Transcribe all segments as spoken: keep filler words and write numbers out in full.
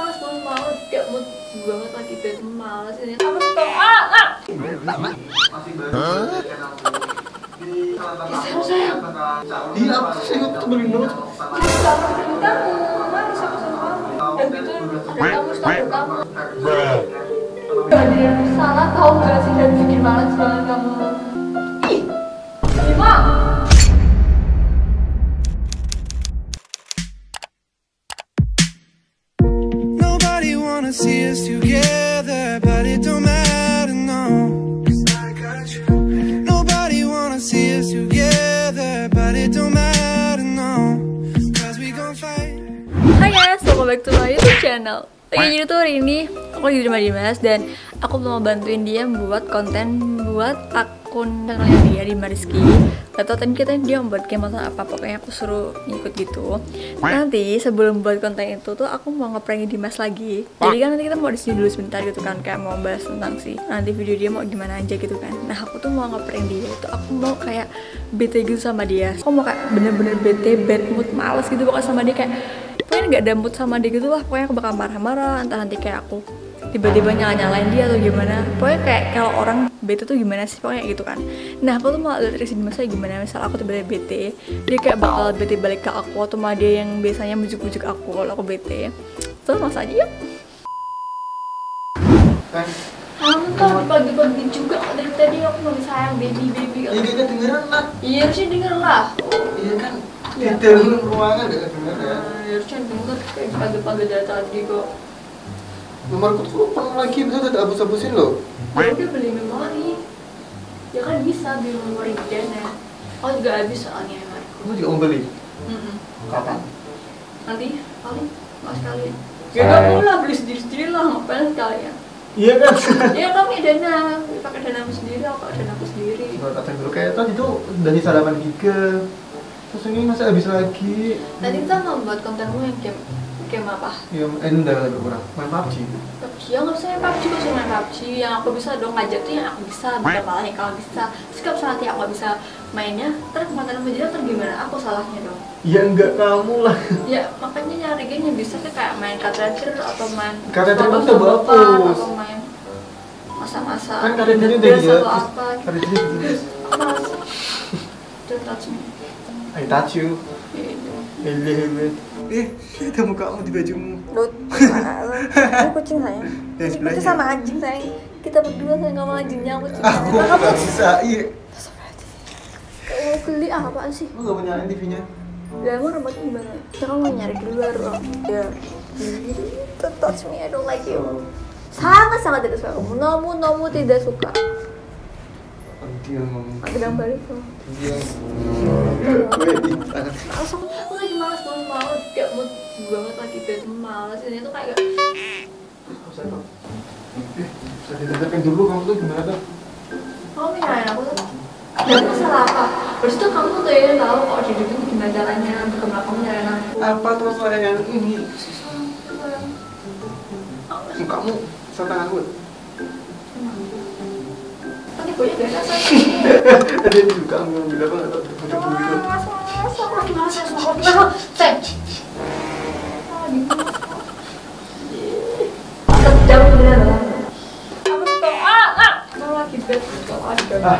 malas banget, malas kayak mood banget lagi bed malas ini apa tuh ah ah masih baru sayang sayang iya apa sih aku tuh beli notes kamu malas aku sama kamu dan gitu ada kamu selalu kamu gak ada yang salah tau gak sih dan bikin malas banget kamu ih Bima. See us together, but it don't matter, no. 'Cause I got you. Nobody wanna see us together, but it don't matter, no. 'Cause we gon' fight. Hai guys, welcome back to my YouTube channel. Oke, jadi tuh hari ini aku lagi di rumah Dimas dan aku mau bantuin dia buat konten buat akun channelnya dia di Mariski. Gak tau tadi kita dia membuat game atau apa, pokoknya aku suruh ngikut gitu. Nanti sebelum buat konten itu tuh aku mau ngeprank Dimas lagi. Jadi kan nanti kita mau disini dulu sebentar gitu kan, kayak mau bahas tentang sih nanti video dia mau gimana aja gitu kan. Nah aku tuh mau ngeprank dia itu, aku mau kayak bete gitu sama dia. Aku mau kayak bener-bener bete, bad mood, males gitu pokoknya sama dia, kayak pokoknya gak ada mood sama dia gitu lah. Pokoknya aku bakal marah-marah, entah nanti kayak aku tiba-tiba nyala-nyalain dia atau gimana. Pokoknya kayak kalau orang bete tuh gimana sih, pokoknya gitu kan. Nah aku tuh mau lihat reaksi Dimas kayak gimana. Misal aku tiba-tiba bete, dia kayak bakal bete balik ke aku, atau mah dia yang biasanya bujuk-bujuk aku kalau aku bete. Terus mas aja yuk. Kamu kan pagi-pagi juga dari tadi aku mau sayang baby baby. iya kita dengeran lah Iya sih denger lah. iya kan di dalam ruangan gak denger ya Harusnya denger kayak pagi-pagi dari tadi kok. nomorku tuh pernah lagi bisa tidak hapus-hapusin loh. Ya udah beli memori. Ya kan bisa beli memori di dana. Oh juga habis soalnya memori. Kamu juga mau beli? Mm-mm. Kapan? Nanti paling mas kalian. Ya gak perlu lah beli sendiri-sendiri lah, ngapain sekalian. Iya kan? Ya kamu dana, pakai dana aku sendiri, aku pakai dana aku sendiri. Buat kata dulu kayak tadi tuh dari salaman giga. Terus ini masa habis lagi. Tadi kita mau buat kontenmu yang game game apa? Ya endah lebih kurang main P U B G. P U B G, ya nggak bisa main P U B G, kok cuma main P U B G. Yang aku bisa dong ngajak tuh yang aku bisa, bisa malah yang kalau bisa. Sikap nanti aku nggak bisa mainnya, terus konten aku jadi terus gimana? Aku salahnya dong. Ya enggak kamu lah. Ya makanya nyari game yang bisa kayak main Katadri atau main Katadri kan udah Bapak, bagus. atau main masa-masa Kan Katadri udah Dendels dia. atau apa gitu. Katadri udah. Aku malas. Don't touch me. I touch you. Ya itu. Hele hele. Eh, ada mukamu di bajumu. Lut, ini kucing sayang. Yang Ini sebelahnya. kucing sama anjing sayang. Kita berdua sayang sama anjingnya, kucing. Aku nggak bisa. Iya. Kamu beli ah, apaan sih? Lu nggak mau nyalain T V-nya? Ya emang remote gimana? Ya kamu nyari di luar loh. Ya. Don't touch me, I don't like you. Sangat-sangat tidak suka kamu. Nomu, nomu tidak suka. Dia ngomong. Aku bilang balik loh. Dia. Langsung, aku lagi malas banget, malas. Kayak mood banget lagi bed malas. Ini tuh kayak Bisa didengarkan dulu kamu tuh gimana tuh? kamu nyalain aku tuh. Dan aku salah apa? Terus tuh kamu tuh ya tahu kok di itu gimana caranya untuk kamu nyalain aku. Apa tuh soal yang ini? Kamu tangan gue. Kan ibu ya biasa saja. Ada juga kamu yang bilang apa nggak tahu foto gitu. Mas, mas, mas, mas, mas, mas, cek. Jauh bener lah. Apa tuh? Ah, ah. Mau lagi bed tuh ada. Ah.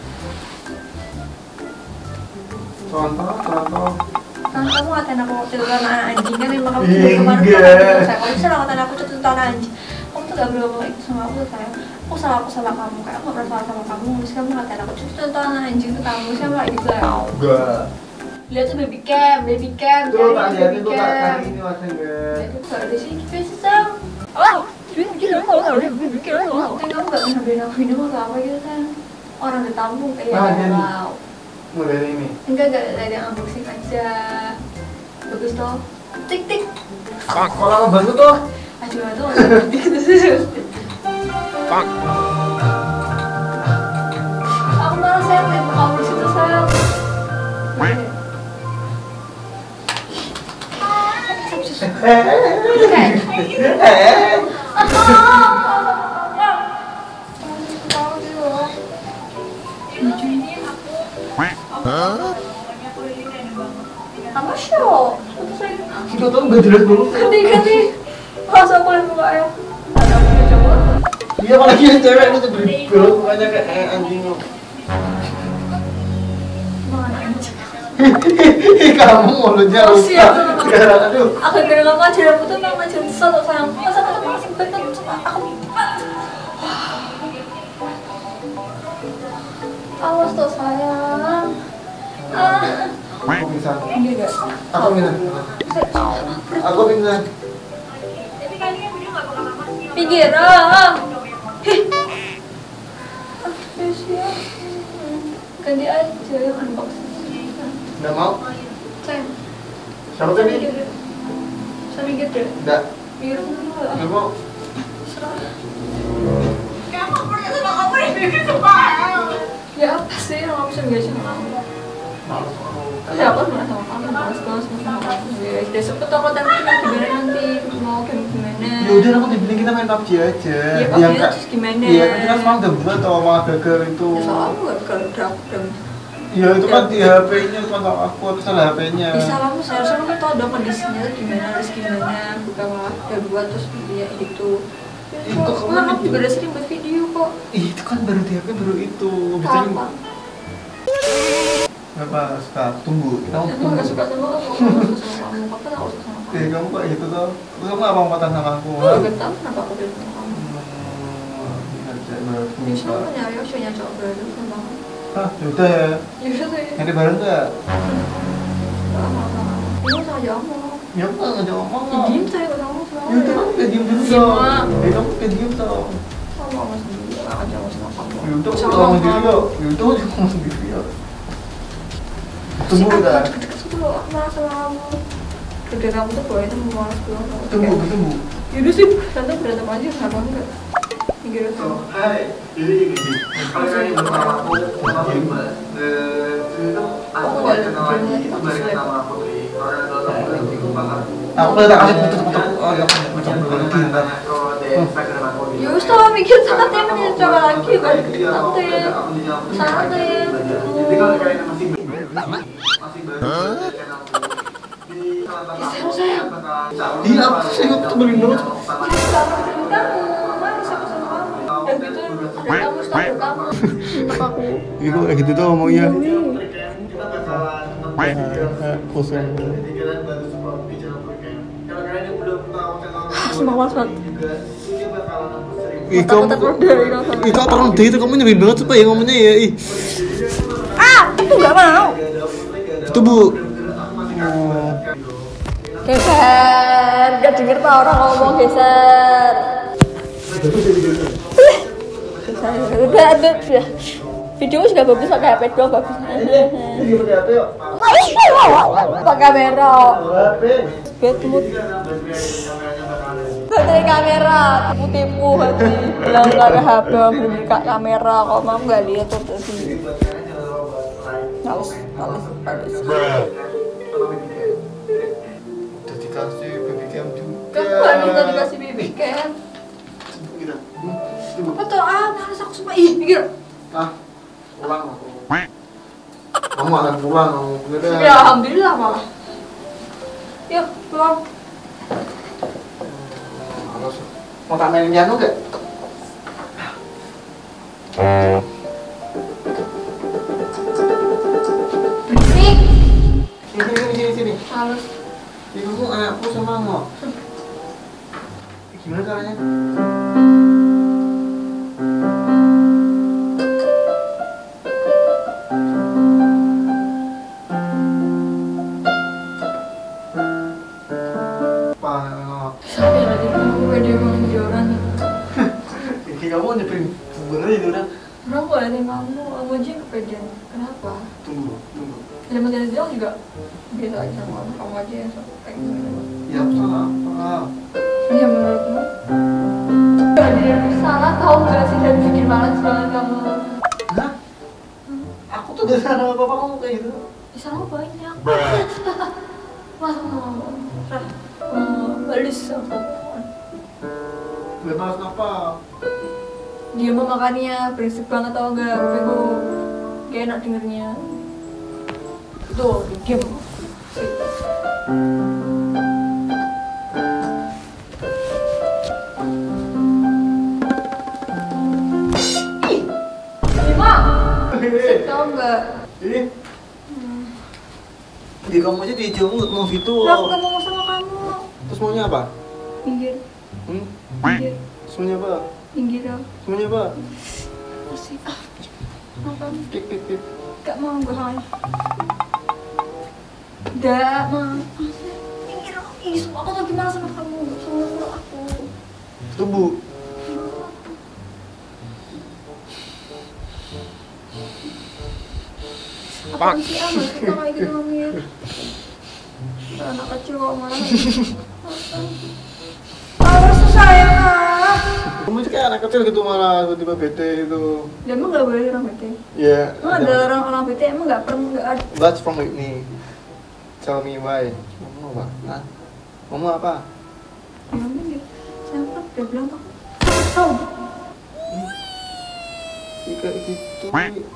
Contoh, contoh. Kan kamu ngatain aku catatan anjing kan emang kamu Iya, juga kemarin enggak. tuh ngatain saya. Kalau bisa ngatain aku catatan anjing. Kamu tuh gak boleh ngomong itu sama aku sayang. Aku salah aku sama kamu, kayak aku gak pernah salah sama kamu. Terus kamu ngatain aku catatan anjing tuh kamu siapa lagi gitu ya? Enggak. Lihat tuh baby cam, baby cam. Tuh tak cari lihatin baby tuh tak cam. kali ini masih enggak. Ya itu gak ada sih, biasa sayang. Oh, jadi gila kalau gak ada baby cam. Sayang kamu gak pernah beliin aku minum atau apa gitu sayang. Orang di Tampung kayak Ah, jadi. wow. Mulai ini. Enggak, gak ada yang unboxing aja. Bagus toh. Tik tik. Kalau lama banget tuh. Aduh, aduh, gitu sih. Aku malas sayang lihat kamu di situ sayang. Kamu show. Enggak tahu enggak jelas dulu. Ganti ganti. Masa aku lihat mukanya ada punya cowok. Iya, apalagi yang cewek itu tuh beribut, mukanya kayak eh, anjing lo. Mana anjing? Kamu mulutnya Oh, rusak. siap. Sekarang aduh. Aku kira kamu ngajarin aku tuh memang ngajarin satu sayang. Masa kamu masih banget sama aku? Awas tuh sayang. Ah, Aku bisa. ini enggak. Aku bisa. Aku bisa. Pinggir, ah. Heh. Ah, siap. Ganti aja yang unboxing. Nggak mau? Sayang. Siapa tadi? Saya minggir deh. Nggak. Minggir dulu lah. Nggak mau. Serah. Kamu pergi sama kamu yang bikin suka. Ya apa sih yang aku sering sama kamu? Males aku. Ya aku pernah sama kamu, males banget sama kamu. Ya udah sempet aku tanya gimana nanti mau game gimana? Ya udah, aku dibilang kita main P U B G aja. Ya P U B G Yang terus kak- gimana? Iya, kan kita sekarang udah buat atau mau gagal itu. Ya soal aku gak kalau udah aku udah Ya itu kan Ya. di H P-nya, cuma sama aku terus salah H P-nya. bisa kamu seharusnya kamu tau dong kondisinya tuh gimana, harus gimana, bukan malah udah buat terus dia gitu. Ya, Itu kok, kamu nah, kamu gitu. juga udah sering buat video kok. Ih, itu kan baru di H P baru itu. Biasanya Apa? apa suka tunggu. Kita mau Aku tunggu. gak suka sama kamu, aku gak suka sama kamu. Kapan aku suka sama kamu? Eh, kamu kok gitu tuh? Terus kamu apa ngomong sama aku? Aku gak tau kenapa aku udah sama kamu. Hmm, bisa baru Ya buka. sama nyari aku nyari cowok baru sama kamu. Hah, yaudah ya. Ya udah tuh ya. Nanti bareng nggak? Ini sama aja ngomong. Ya aku nggak ngajak ngomong. Ya diem saya udah ngomong sama Ya udah, kamu kayak diem dulu Diem, dong. Mak. Ya kamu kayak diem dong. Sama ngomong sendiri, gak aja ngomong sama kamu. Ya udah, Sama aku ngomong kamu. sendiri yuk. Ya udah, aku ngomong sendiri yuk. Tunggu Sih, udah. aku deket-deket dulu, aku marah sama kamu. Gede kamu tuh bawa itu mau malas pulang. Tunggu, tunggu. Yaudah sih, nanti berantem aja, kenapa enggak? Minggir aja. Hai, jadi gini. Kalau kalian bersama aku, sama Bima, eh, itu aku Oh, balik ada kenal lagi, ada itu balik sama aku di orang dalam itu bakal. Aku udah tak kasih tutup-tutup. Oh, ya, tutup dulu lagi ntar. Kalau di Instagram aku di. Ya udah, mikir santai menit coba lagi, balik santai. Santai. Jadi kalau kalian masih masih baru di channel di Iya, apa sih? Aku tuh beli banget. Ya, kamu, manis aku sama kamu. Dan gitu, ada kamu, setahu kamu. Enak aku. Iya, kok kayak gitu tuh ngomongnya. kita bakalan Kosong. jadi kalian baru semua di channel Purken. Kalau kalian yang belum tahu channel Semangat banget. juga ini bakalan aku sering Ih, kamu, Takut ternoda, ini sama. ih, kok ternoda itu kamu nyebelin banget supaya ngomongnya ya, ih. Ah, itu gak mau. Itu bu. Geser, gak denger tau orang ngomong geser. Udah, udah, udah. Video juga bagus pakai H P doang bagus. Pakai kamera. Bad mood. Baterai kamera, tipu-tipu hati. Bilang gak ada H P, belum buka kamera. Kok mau gak lihat tuh tadi. Males, males, males. Udah dikasih baby cam juga. Kamu gak minta dikasih baby cam? Kita. Apa tuh? Ah, males aku semua. Ih, mikir. Ah, pulang aku. Kamu akan pulang kamu. Bener Ya, alhamdulillah malah. Yuk, pulang. Males. Mau tak mainin piano gak? Berisik. Sini sini sini sini. Males. Ibu kamu anakku sama kamu. Gimana caranya? Apa? Sampai lagi kamu pede banget jadi orang. Ini kamu nyeprin bener itu udah. Orang gak ada kamu, kamu aja yang kepedean. Kenapa? Tunggu, tunggu. Dalam hati dia juga biasa aja sama kamu, kamu aja yang sok kayak gimana. Ya aku salah apa? Ya menurutmu? Gak ada yang salah, tau gak sih dan bikin malas banget kamu. Hah? Aku tuh gak salah apa-apa kamu kayak gitu. Ya salah banyak. Wah, Rah, oh, balis aku. Gak malas apa? Dia mau makannya berisik banget tau gak, kupingku gak enak dengernya. Tuh, diam. enggak? Ih. Di kamu aja dijemput mau gitu. Lah, aku gak mau sama kamu. Terus maunya apa? Minggir, Hmm? minggir, Semuanya apa? minggir ya. Semuanya apa? Masih. Ah, makan. Pip pip pip. Gak mau gue sama. Gak mau. Minggir dong. Ih, sumpah aku tuh gimana sama kamu? Sama sama aku. Tubuh. Apaan sih, ah, gak suka kayak gitu Mir. Anak kecil kok marah. Awas tuh sayang ah. Kamu sih kayak anak kecil gitu malah tiba-tiba bete gitu. Ya emang gak boleh orang bete. Ya. Emang ada orang-orang bete, emang gak pernah gak ada. What's wrong with me? Tell me why. Ngomong apa? Hah? Ngomong apa? Emang dia, sayang kan udah bilang tuh. Tau. Kayak gitu.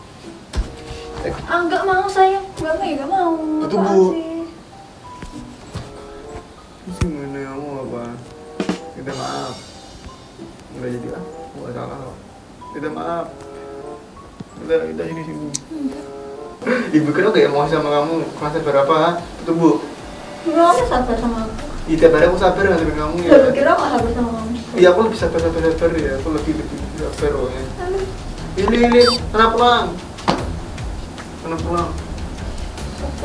Ah gak mau sayang, gak mau ya gak mau. Itu, Apaan Bu. sih? Terus gimana kamu apa? Minta maaf. Udah jadi ah, gak salah kok. Minta maaf. Udah, udah ini sih Bu. Ibu kira gak emosi sama kamu? Masa berapa? Itu Bu. Gimana kamu sabar sama aku? Iya, tiap hari aku sabar ngadepin kamu ya. Gak kira aku sabar sama kamu. Iya, aku lebih sabar sabar sabar ya. Aku lebih lebih sabar pokoknya. Ini ini, anak pulang. Anak pulang. Satu.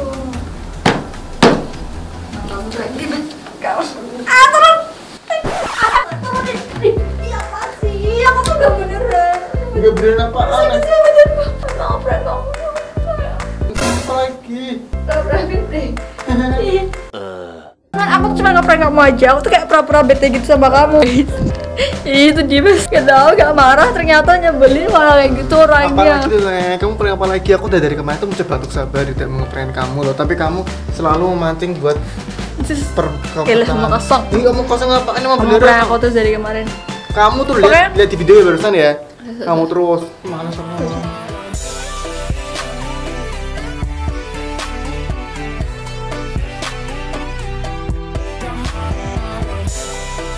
Nah, kamu kayak gini. Kau. Ah, turun. Ah, turun. Iya apa sih? Aku tuh gak beneran. Gak beneran apaan? Saya bisa beneran. Mau prank kamu. Apa lagi? Gak prank deh. Iya. Kan aku tuh cuma ngeprank kamu aja. Aku tuh kayak pura-pura bete gitu sama kamu. Itu dia mas. Gak tau, gak marah. Ternyata nyebelin malah kayak gitu orangnya. Apa lagi Le? Kamu pernah apa lagi? Aku udah dari kemarin tuh mencoba untuk sabar tidak mengeprank kamu loh. Tapi kamu selalu memancing buat per Gila, mau kosong. Ini kamu kosong apaan? Emang Kamu beneran? prank aku tuh dari kemarin. Kamu tuh Pokoknya- lihat lihat di video ya barusan ya. Kamu terus malas sama